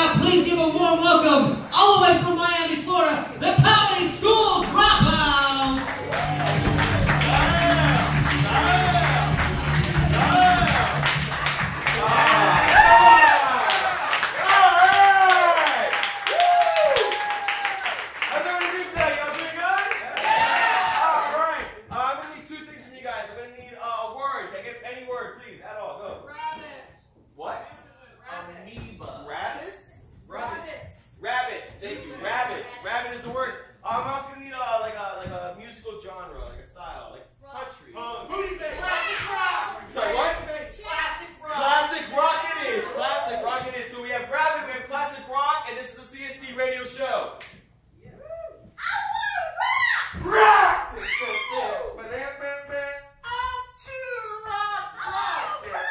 Now please give a warm welcome, all the way from Miami, Florida, the Comedy School Dropouts! Rabbit is the word. I'm also gonna need a musical genre, like a style, like country. Classic rock. Sorry, what? Classic rock. Classic rock it is. Classic rock it is. So we have Rabbit, we have classic rock, and this is a CSD radio show. I want to rap. Rock! I'm too rock. I want to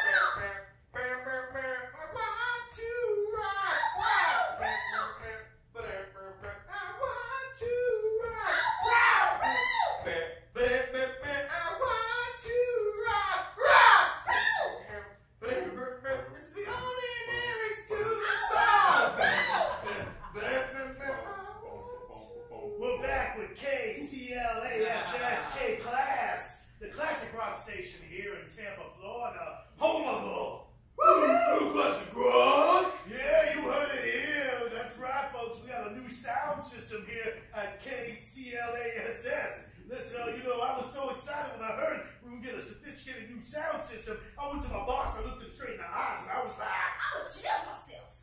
station here in Tampa, Florida, home of the classic rock. Yeah, you heard it here. That's right, folks. We got a new sound system here at KCLASS. Listen, I was so excited when I heard we would get a sophisticated new sound system. I went to my boss, I looked him straight in the eyes, and I was like, I'm gonna chill myself.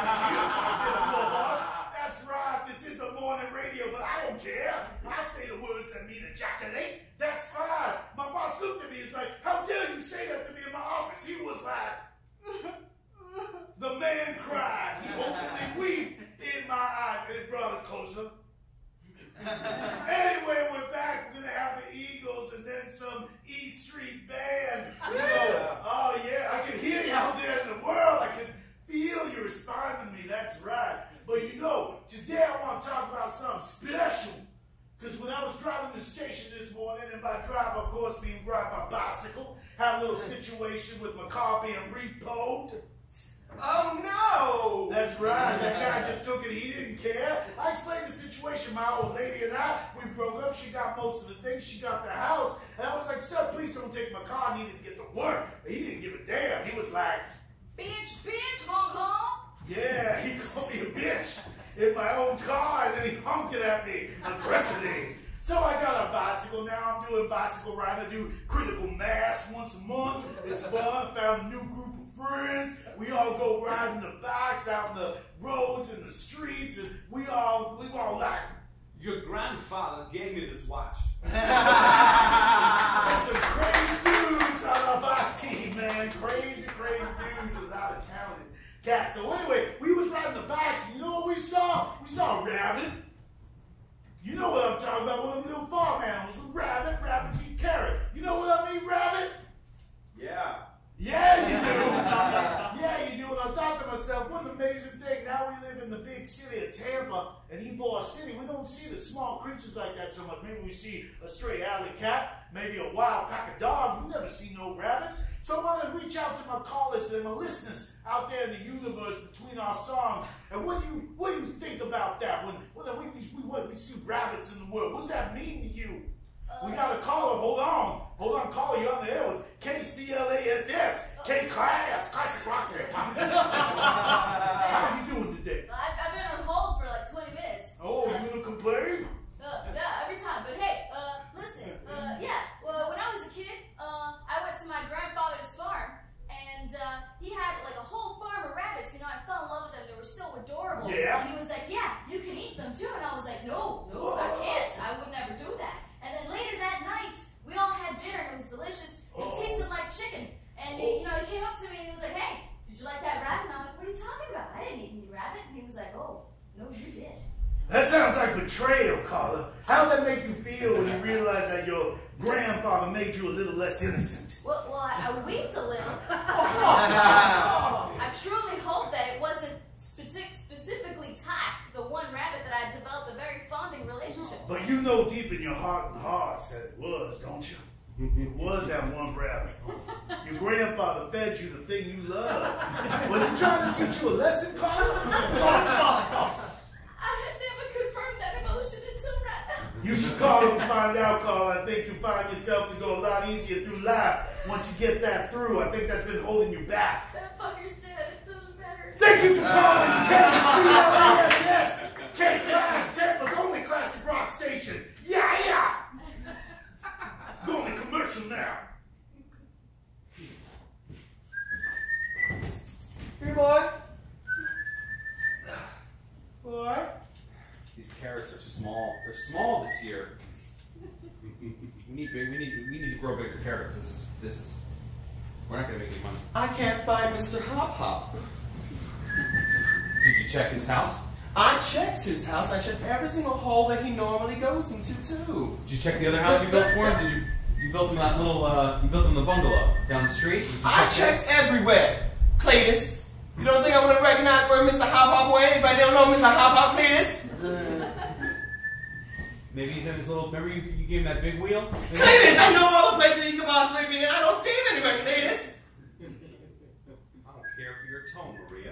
That's right. This is the morning radio, but I don't care. I say the words that mean ejaculate. That's fine. My boss looked at me. He's like, how dare you say that to me in my office? He was like, the man cried. He openly wept in my eyes, and it brought us closer. Anyway, we're back. We're going to have the Eagles and then some E Street Band. Oh, yeah. I can hear you out there in the world. I can feel you responding to me. That's right. But today I want to talk about something special. Because when I was driving to the station this morning, and by drive, of course, being ride my bicycle, had a little situation with my car being repoed. Oh no! That's right, that guy just took it, he didn't care. I explained the situation, my old lady and I, we broke up, she got most of the things, she got the house, and I was like, sir, please don't take my car, I needed to get to work. And he didn't give a damn, he was like, Bitch, honk honk. Yeah, he called me a bitch in my own car, and then he honked it at me aggressively. So I got a bicycle. Now I'm doing bicycle ride. I do critical mass once a month. It's fun. I found a new group of friends. We all go riding the bikes out in the roads and the streets, and we all like. Your grandfather gave me this watch. There's some crazy dudes on our bike team, man. Crazy dudes with a lot of talented cats. So anyway, we was riding the bikes, and you know what we saw? We saw a rabbit. You know what I'm talking about, one of them little farm animals. Rabbits eat carrot. You know what I mean, rabbit? Yeah. Yeah, you do. Yeah, you do. And I thought to myself, what an amazing thing. Now we live in the big city of Tampa, an Ybor City. We don't see the small creatures like that so much. Maybe we see a stray alley cat, maybe a wild pack of dogs. We never see no rabbits. So I want to reach out to my callers and my listeners out there in the universe between our songs. And what do you think about that when we see rabbits in the world? What does that mean to you? We got a caller. Hold on, caller. You're on the air with KCLASS, K-Class, Classic Rock. How are you doing today? I've been on hold for like 20 minutes. Oh, you gonna complain? Yeah, every time. But hey, listen, well, when I was a kid, I went to my grandfather's farm, and he had like a whole farm of rabbits. I fell in love with them. They were so adorable. Yeah. And he was like, yeah, you can eat them too. And I was like, no, I can't. I would never do that. And then later that night, we all had dinner, and it was delicious. It tasted like chicken. And he came up to me, and he was like, hey, did you like that rabbit? And I'm like, what are you talking about? I didn't eat any rabbit. And he was like, oh, no, you did. That sounds like betrayal, caller. How did that make you feel when you realized that your grandfather made you a little less innocent? Well, I weeped a little. I truly hope that it wasn't specifically Tack, the one rabbit that I developed a very fonding relationship with. But you know deep in your heart and hearts that it was, don't you? It was that one rabbit. Your grandfather fed you the thing you love. Was he trying to teach you a lesson, Carla? I had never confirmed that emotion until right now. You should call him and find out, Carla. I think you find yourself to go a lot easier through life once you get that through. I think that's been holding you back. That fucker's dead. It doesn't matter. Thank you for calling KCLASS, K-Class, Tampa's only classic rock station. Yeah! Going to commercial now. Here, boy. Boy. These carrots are small. They're small this year. We need to grow bigger carrots. This is. We're not gonna make any money. I can't find Mr. Hop Hop. Did you check his house? I checked his house. I checked every single hole that he normally goes into too. Did you check the other house you built for him? You built him that little you built him the bungalow down the street? I checked everywhere. Cletus, you don't think I would have recognized where Mr. Hop Hop went if I didn't know Mr. Hop Hop, Cletus? Maybe he's in his little. Remember you gave him that big wheel? Cletus, I know all the places he could possibly be, and I don't see him anywhere, Cletus. I don't care for your tone, Maria.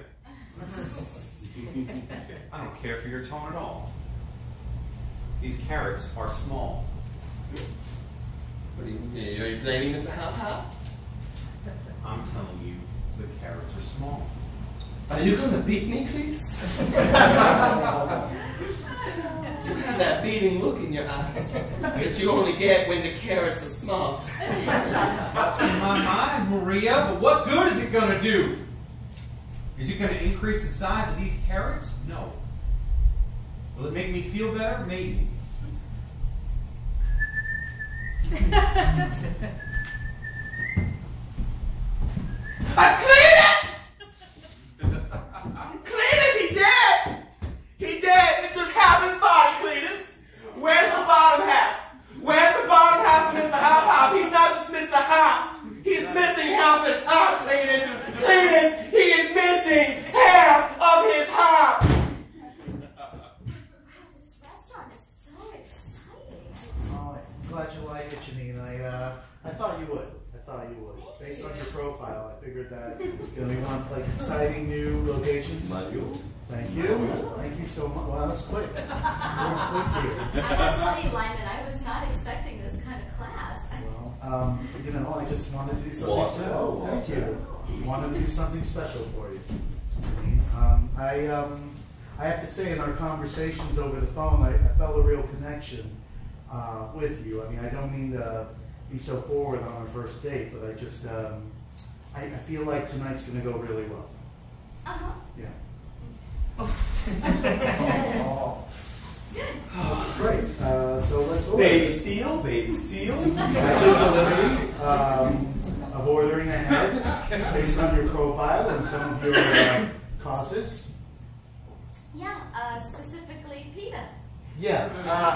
I don't care for your tone at all. These carrots are small. What are you blaming Mr. Hop Hop? I'm telling you, the carrots are small. Are you gonna beat me, Cletus? You have that beating look in your eyes that you only get when the carrots are small. What's in my mind, Maria? But what good is it gonna do? Is it gonna increase the size of these carrots? No. Will it make me feel better? Maybe. Cletus! Cletus, he dead! He dead! It's just half his body, Cletus! Where's the bottom half? Where's the bottom half of Mr. Hop Hop? He's not just Mr. Hop. He's missing half his hop, Cletus! Cletus, he is missing half of his hop! Wow, this restaurant is so exciting. Oh, I'm glad you like it, Janine. I thought you would. Based on your profile, I figured that you want like exciting new locations. Thank you. Thank you so much. Wow, that's quick. Very quick here. I gotta tell you, Lyman, I was not expecting this kind of class. Well, I just wanted to do something. Oh, thank you. Wanted to do something special for you. I have to say, in our conversations over the phone, I felt a real connection with you. I mean, I don't mean to be so forward on our first date, but I just, I feel like tonight's going to go really well. Uh-huh. Yeah. Good. Great. So let's order. Baby seal, baby seal. I took the liberty of ordering ahead based on your profile and some of your causes. Yeah, specifically PETA. Yeah.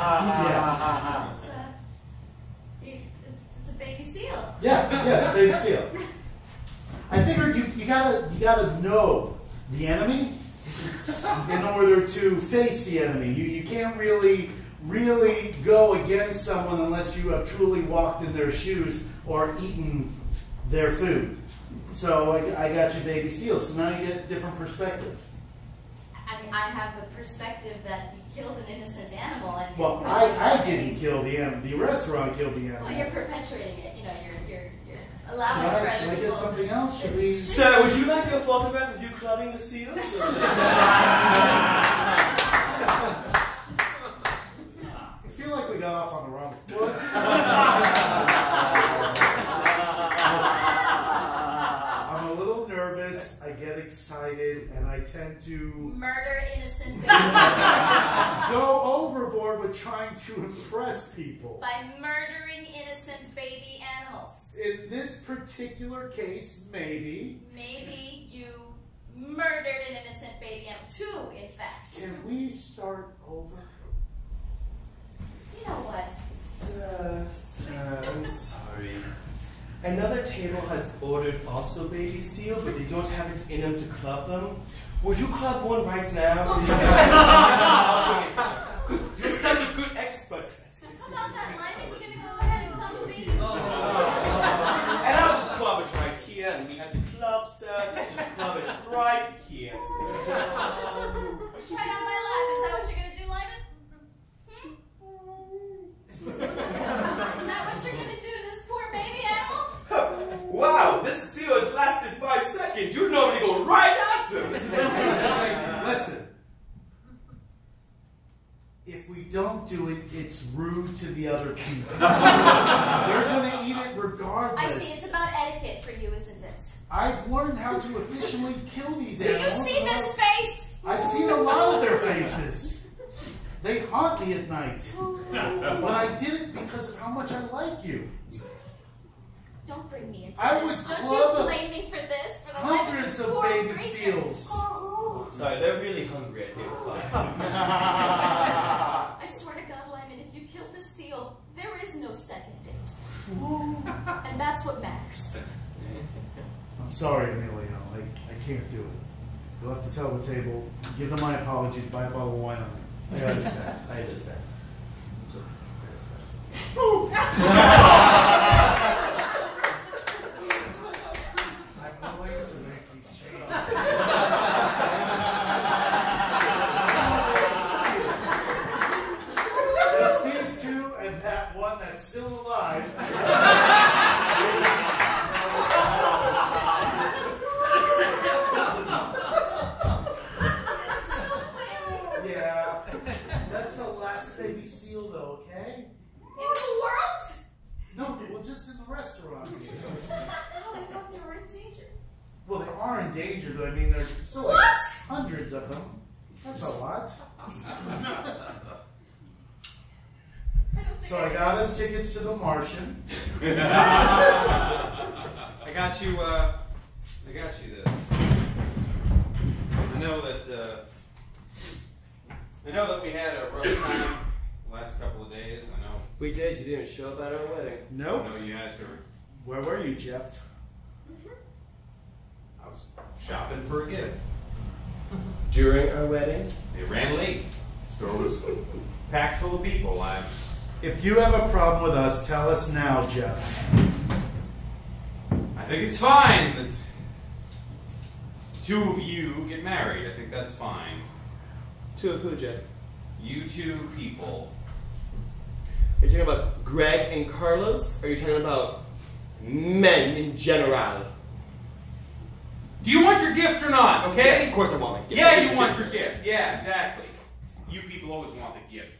It's a baby seal. Yeah, it's a baby seal. I figured you gotta know the enemy in order to face the enemy. You can't really go against someone unless you have truly walked in their shoes or eaten their food. So I got you baby seal. So now you get a different perspective. I mean, I have the perspective that you killed an innocent animal, and Well, I didn't kill the animal. The restaurant killed the animal. Well, you're perpetuating it. You know, you're allowing for other Should I get people something to- else? Should we? Sir, would you like your photograph of you clubbing the seals? I feel like we got off on the wrong foot. I'm a little nervous. I get excited, and I tend to murder innocent baby go overboard with trying to impress people. by murdering innocent baby animals. In this particular case, maybe. Maybe you murdered an innocent baby animal. 2, in fact. Can we start over? You know what? Sir, I'm sorry. Another table has ordered also baby seal, but they don't have it in them to club them. Would you club one right now? You're such a good expert. How about that, Lyman? We're gonna go ahead and club a baby seal. And I'll just club it right other people. They're going to eat it regardless. I see. It's about etiquette for you, isn't it? I've learned how to efficiently kill these Do you animals. see this face? I've seen a lot of their faces. They haunt me at night. But I did it because of how much I like you. Don't bring me into I would this. Don't club you blame me for this? For the hundreds life of poor baby creature. seals. Oh. Sorry, they're really hungry at table 5. I swear to God, Lyman, if you kill this seal, there is no second date. And that's what matters. I'm sorry, Emilio. I can't do it. You'll have to tell the table, give them my apologies, buy a bottle of wine on me. I understand. I understand. I'm willing to make these changes. Just these two and that one that's still alive. Yeah, that's the last baby seal though, okay? In the world? No, well, just in the restaurant. Oh, I thought they were in danger. Well, they are endangered, but I mean, there's still like What? hundreds of them. That's a lot. So I got us tickets to The Martian. I got you this. I know that we had a rough time the last couple of days. I know. We did. You didn't show up at our wedding. I Nope. know you guys are. Where were you, Jeff? I was shopping for a gift. During our wedding? It ran late. Store was packed full of people. If you have a problem with us, tell us now, Jeff. I think it's fine that two of you get married. I think that's fine. Two of who, Jeff? You two people. Are you talking about Greg and Carlos? Or are you talking about men in general? Do you want your gift or not? Okay. Yes, of course I want my gift. Yeah, you want your gift. Yeah, exactly. You people always want the gift.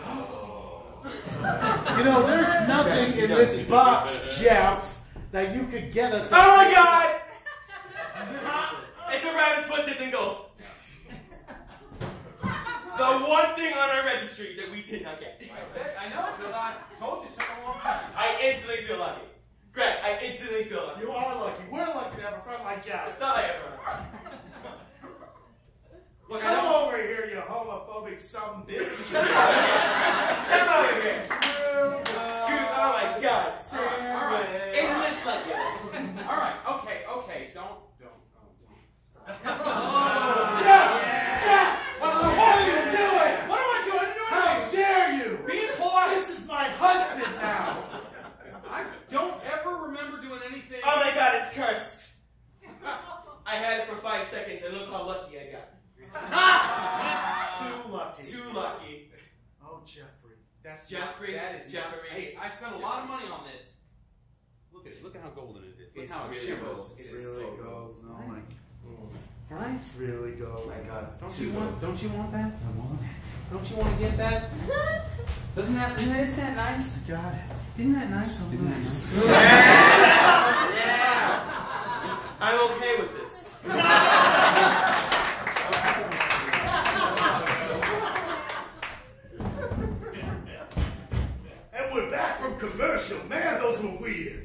You know, there's nothing in this box, Jeff, that you could get us. Oh my God! It's a rabbit's foot dipped in gold. The one thing on our registry that we did not get. I know, because I told you it took a long time. I instantly feel lucky. Greg, I instantly feel lucky. You are lucky. We're lucky to have a friend like Jeff. It's not like everyone. Look, I Come don't. over here, you homophobic son bitch. Come over here. Dude, oh my God. All right. Isn't this lucky? All right. Okay. Don't. Jeff! What are you doing? What am I doing? How dare you? Being polite. This is my husband now. I don't ever remember doing anything. Oh my God, it's cursed. I had it for 5 seconds and look how lucky I got. Too lucky. Too lucky. Oh, Jeffrey. That's Jeffrey, That is Jeffrey. Hey, I spent a lot of money on this. Look at it. Look at how golden it is. Look It's how it really shimmers. gold. It's It is really so gold. Oh my. Right? It's really gold. Oh my God, it's Don't too you gold. want? Don't you want that? I want it. Don't you want to get that? Isn't that nice? Got it. Isn't that nice? So Isn't that nice. nice? Yeah! I'm okay with this. And we're back from commercial. Man, those were weird.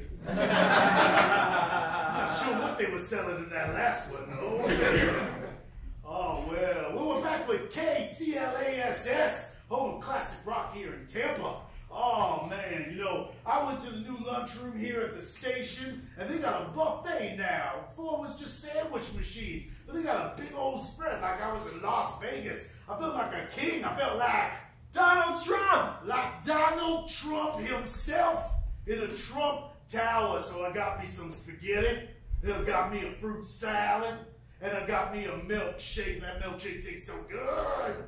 Not sure what they were selling in that last one, though. Oh, well, we were back with KCLASS, home of classic rock here in Tampa. Oh, man, you know, I went to the new lunchroom here at the station, and they got a buffet now. Before it was just sandwich machines, but they got a big old spread like I was in Las Vegas. I felt like a king. I felt like Donald Trump! like Donald Trump himself in a Trump Tower. So I got me some spaghetti, then I got me a fruit salad, and I got me a milkshake. That milkshake tastes so good.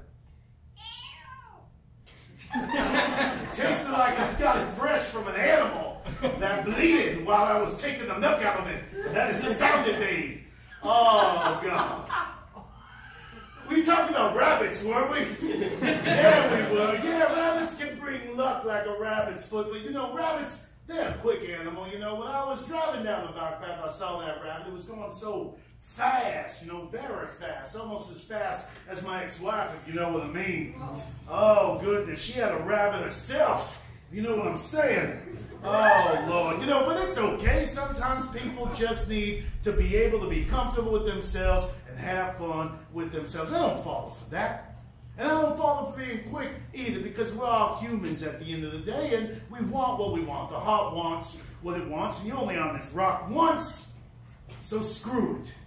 It tasted like I got it fresh from an animal that bleated while I was taking the milk out of it. That is the sound it made. Oh, God. We talking about rabbits, weren't we? Yeah, we were. Yeah, rabbits can bring luck like a rabbit's foot, but you know, rabbits, they're a quick animal. You know, when I was driving down the back path, I saw that rabbit. It was going so fast, you know, very fast, almost as fast as my ex-wife, if you know what I mean. Oh, goodness, she had a rabbit herself, if you know what I'm saying. Oh, Lord, you know, but it's okay. Sometimes people just need to be able to be comfortable with themselves and have fun with themselves. I don't follow for that. And I don't follow for being quick either, because we're all humans at the end of the day, and we want what we want. The heart wants what it wants, and you're only on this rock once, so screw it.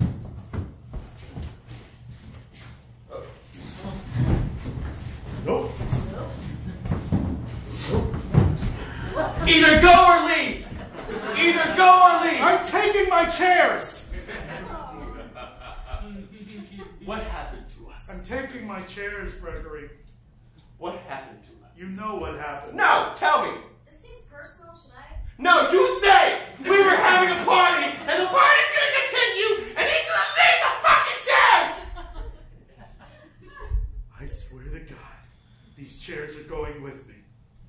Nope. Either go or leave. Either go or leave. I'm taking my chairs. What happened to us? I'm taking my chairs, Gregory. What happened to us? You know what happened. No, tell me. This seems personal, should I? No, you stay. We were having a party, and the party's gonna continue, and he's gonna leave the fucking chairs. I swear to God, these chairs are going with me.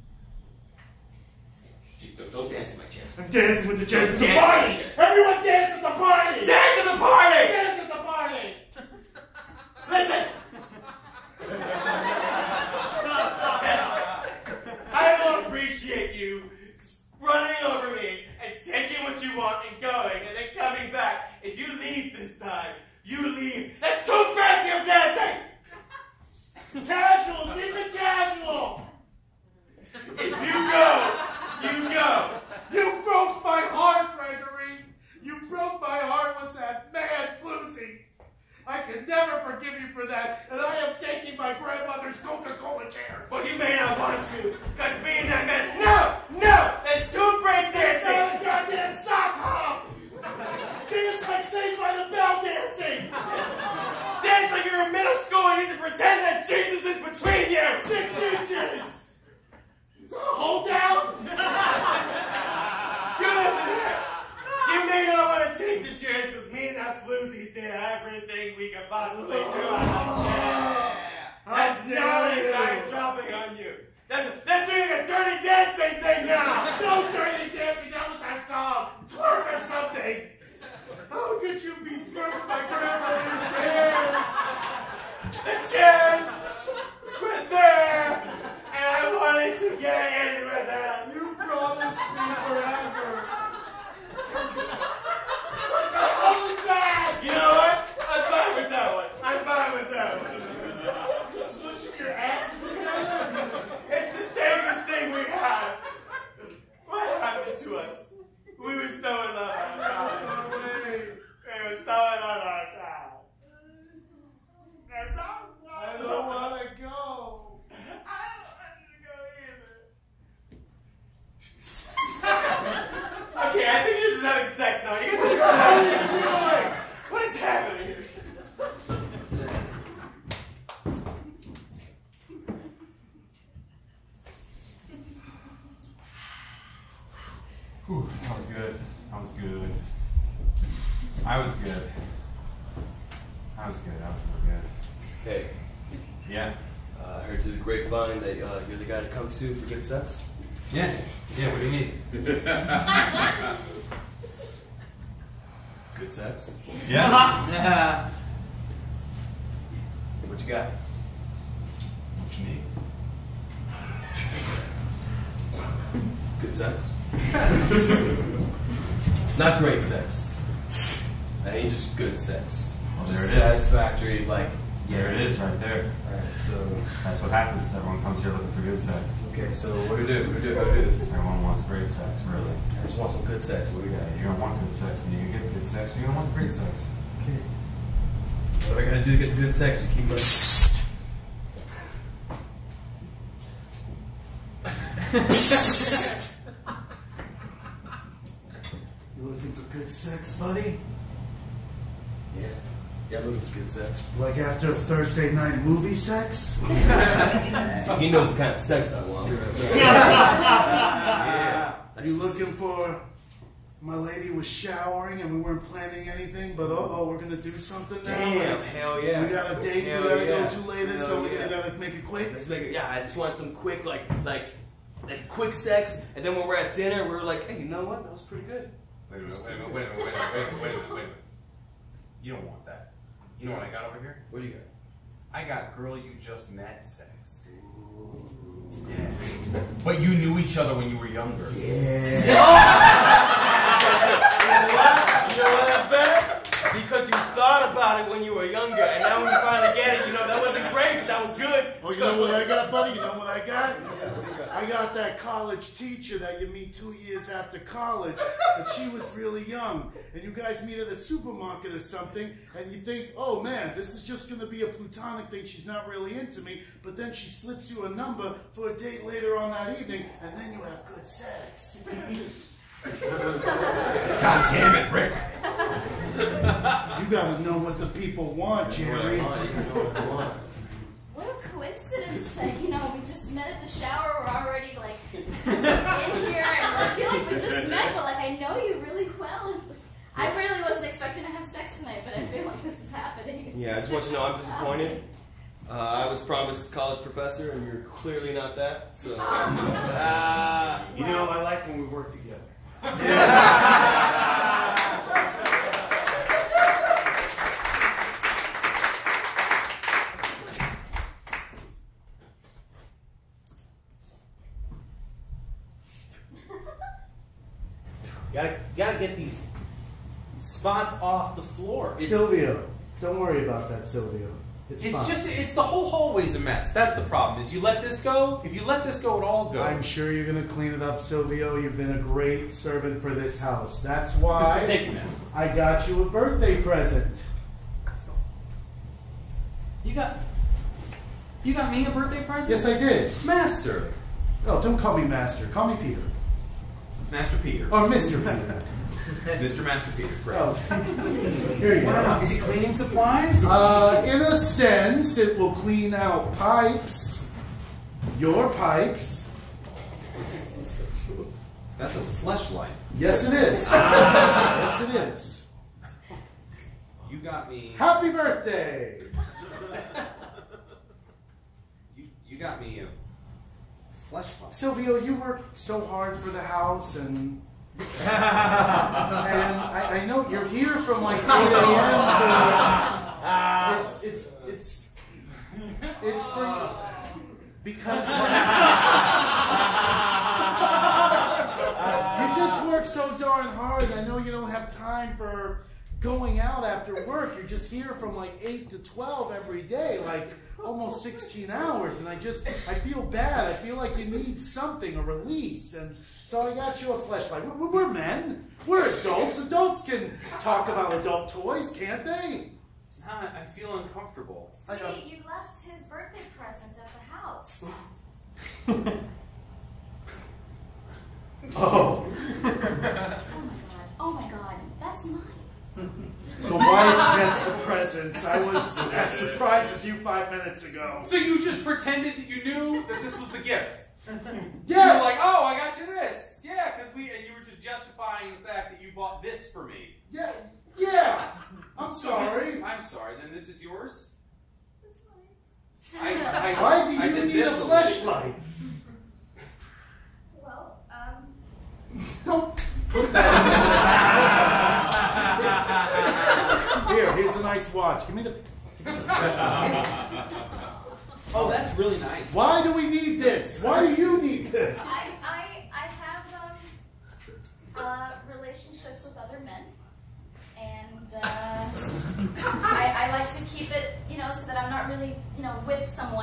Don't dance in my chairs. I'm dancing with the chairs at the Dance party. with the chairs. Everyone dance at the party. Dance at the party. Dance at the party. Listen. I don't appreciate you running over me and taking what you want and going and then coming back. If you leave this time, you leave. That's too fancy of dancing. Casual, keep it casual. If you go, you go. You broke my heart, Gregory. You broke my heart with that mad floozy. I can never forgive you for that, and I am taking my grandmother's Coca-Cola chairs. Well, you may not want to, because me and that man, no, that's too break It's dancing. not a goddamn sock hop. Dance like Saved by the Bell dancing. Dance like you're in middle school and you need to pretend that Jesus is between you. 6 inches. Hold down. You listen here. You may not want to take the chairs because me and that floozy did everything we could possibly do on this chair. That's knowledge I'm dropping on you. They're doing a dirty dancing thing now. No dirty dancing. That was our song. Twerk or something. How could you besmirch my grandmother's chair? The chairs were there, and I wanted to get in with them. You promised me forever. What the hell is that? You know what? I'm fine with that one. I'm fine with that one. You're smushing your asses together? It's the safest thing we had. What happened to us? We were so in love on our couch. No way. We were so in love on our couch. I don't want to go. I don't want you to go either. Okay, I think you're just having sex now. You get to What is happening here? Whew, that was good. That was good. I was good. I was good. I was real good. Hey, Yeah. I heard through the grapevine that you're the guy to come to for good sex. Yeah. Yeah, what do you need? Good sex? Yeah. What you got? What you need? Good sex? Not great sex. I need just good sex. Well, Just there it is. satisfactory, like, There it is, right there. Alright, so, That's what happens. Everyone comes here looking for good sex. okay, so what do we do? How do we do this? Everyone wants great sex, really. I just want some good sex. What do we got? You're gonna want good sex, and you can get good sex. You're gonna want great sex. Okay. What do I gotta do to get the good sex? You keep like. You looking for good sex, buddy? Yeah. Yeah, I'm looking for good sex. Like after a Thursday night movie sex? So he knows the kind of sex I want. You looking for My lady was showering and we weren't planning anything, but we're gonna do something now. Damn, hell yeah. We got a date Hell we gotta yeah. go to later, Hell so we yeah. gotta make it quick. Let's make it. Yeah, I just want some quick, like quick sex, and then when we're at dinner, we're like, hey, you know what? That was pretty good. Wait a minute. You don't want that. You know what I got over here? What do you got? I got girl you just met sex. Yeah. But you knew each other when you were younger. Yeah. You know what? That's better? Because you thought about it when you were younger, and now when you finally get it, you know, that wasn't great, but that was good. Oh, you know what I got, buddy? You know what I got? I got that college teacher that you meet 2 years after college, and she was really young. And you guys meet at a supermarket or something, and you think, oh man, this is just going to be a platonic thing. She's not really into me. But then she slips you a number for a date later on that evening, and then you have good sex. God damn it, Rick. You got to know what the people want, Jerry. What a coincidence that, you know, we just met at the shower, we're already, like, in here, and I feel like we just met, but, like, I know you really well. And I really wasn't expecting to have sex tonight, but I feel like this is happening. Yeah, I just want you to know I'm disappointed. I was promised college professor, and you're clearly not that. So, You know, I like when we work together. Gotta get these spots off the floor. Silvio, don't worry about that, Silvio. It's fine. It's the whole hallway's a mess. That's the problem. Is you let this go. If you let this go, it all goes. I'm sure you're going to clean it up, Silvio. You've been a great servant for this house. That's why Thank you, man. I got you a birthday present. You got me a birthday present? Yes, I did. Master. Oh, don't call me Master. Call me Peter. Master Peter. Or Mr. Peter. Mr. Master Peter. Great. Oh. Here you go. Is he cleaning supplies? In a sense, it will clean out pipes. Your pipes. That's a fleshlight. Yes, it is. Yes, it is. You got me. Happy birthday! You got me a fleshlight. Silvio, you worked so hard for the house, and I know you're here from like 8 a.m. to it's for because you just work so darn hard. I know you don't have time for going out after work. You're just here from like 8 to 12 every day, like almost 16 hours, and I feel bad. I feel like you need something, a release, and so I got you a fleshlight. We're men. We're adults. Adults can talk about adult toys, can't they? I feel uncomfortable. Sweetie, you left his birthday present at the house. Oh. Oh my god, that's mine. The wife gets the presents. I was as surprised as you 5 minutes ago. So you just pretended that you knew that this was the gift? Yes! You were like, oh, I got you this. Yeah, and you were just justifying the fact that you bought this for me. Yeah. I'm sorry. I'm sorry, then this is yours? That's mine. Why do I you did need a this fleshlight? Well, Don't put that in the Here's a nice watch. Give me the... Oh, that's really nice. Why do we need this? Why do you need this? I have relationships with other men, and I like to keep it, you know, so that I'm not really, you know, with someone.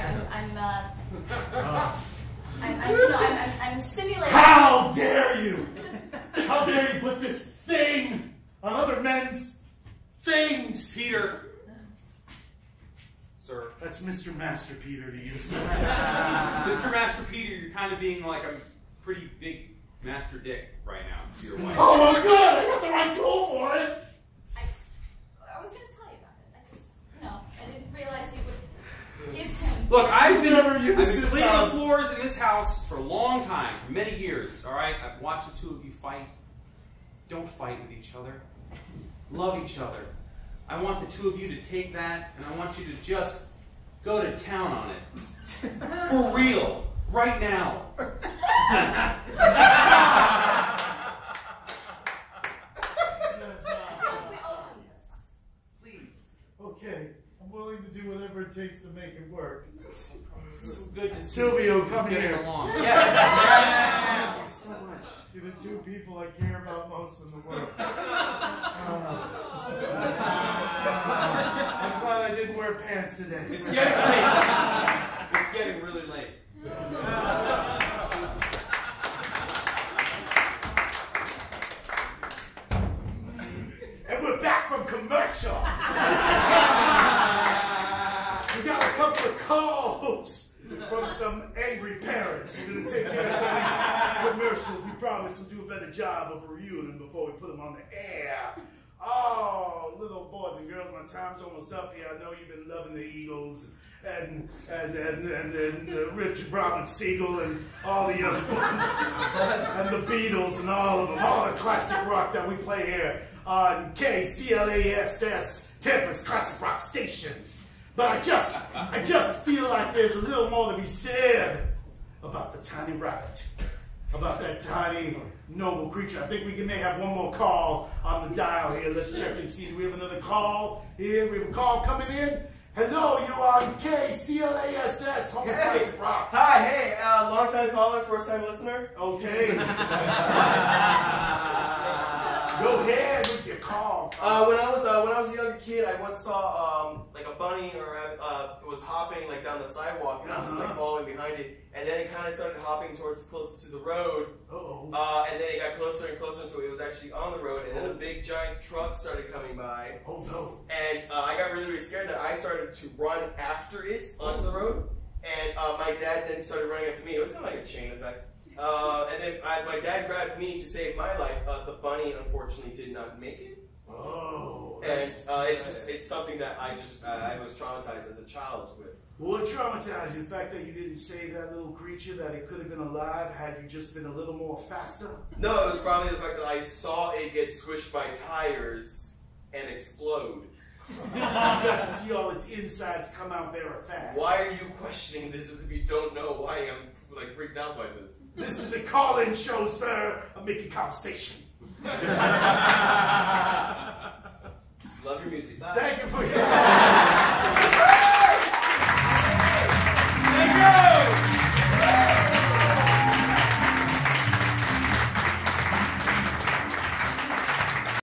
I'm simulating. How dare you? How dare you put this thing on other men's things? Peter. Sir. That's Mr. Master Peter to you, sir. Mr. Master Peter, you're kind of being like a pretty big Master Dick right now to your wife. Oh, well, good. I got the right tool for it. I was going to tell you about it. I just, you know, I didn't realize you would give him. Look, I've been used this cleaning the floors in this house for a long time, for many years, all right? I've watched the two of you fight. Don't fight with each other. Love each other. I want the two of you to take that, and I want you to just go to town on it. For real. Right now. How do we open this? Please. Okay, I'm willing to do whatever it takes to make it work. So good to see Silvio, you come getting here. along. Yes. Thank you so much. You're the two people I care about most in the world. I'm glad I didn't wear pants today. It's getting late. It's getting really late. And we're back from commercial. We got a couple of calls from some angry parents. We're going to take care of some of these commercials. We promise we'll do a better job of reviewing them before we put them on the air. Oh, little boys and girls, my time's almost up here. I know you've been loving the Eagles and Richard Brabant Siegel and all the other ones, and the Beatles and all of them, all the classic rock that we play here on KCLASS Tempest Classic Rock Station. But I just feel like there's a little more to be said about the tiny rabbit, about that tiny noble creature. I think we may have one more call on the dial here. Let's check and see. Do we have another call here? We have a call coming in. Hello, you're on KCLASS Home Classic Rock. Hi, hey, long time caller, first time listener. Okay. Go ahead with your call. When I was a younger kid, I once saw like a bunny or it was hopping like down the sidewalk, and I was like following behind it, and then it kind of started hopping towards closer to the road. And then it got closer and closer until it was actually on the road, and then a big giant truck started coming by. Oh no! And I got really scared that I started to run after it onto the road, and my dad then started running after me. It was kind of like a chain effect. And then as my dad grabbed me to save my life, the bunny unfortunately did not make it. Oh. And it's something that I was traumatized as a child with. What traumatized you? The fact that you didn't save that little creature, that it could have been alive had you just been a little more faster? No, it was probably the fact that I saw it get squished by tires and explode. You got to see all its insides come out very fast. Why are you questioning this as if you don't know why I'm like freaked out by this? This is a call-in show, sir. I'm making conversation. Love your music. Thank you for your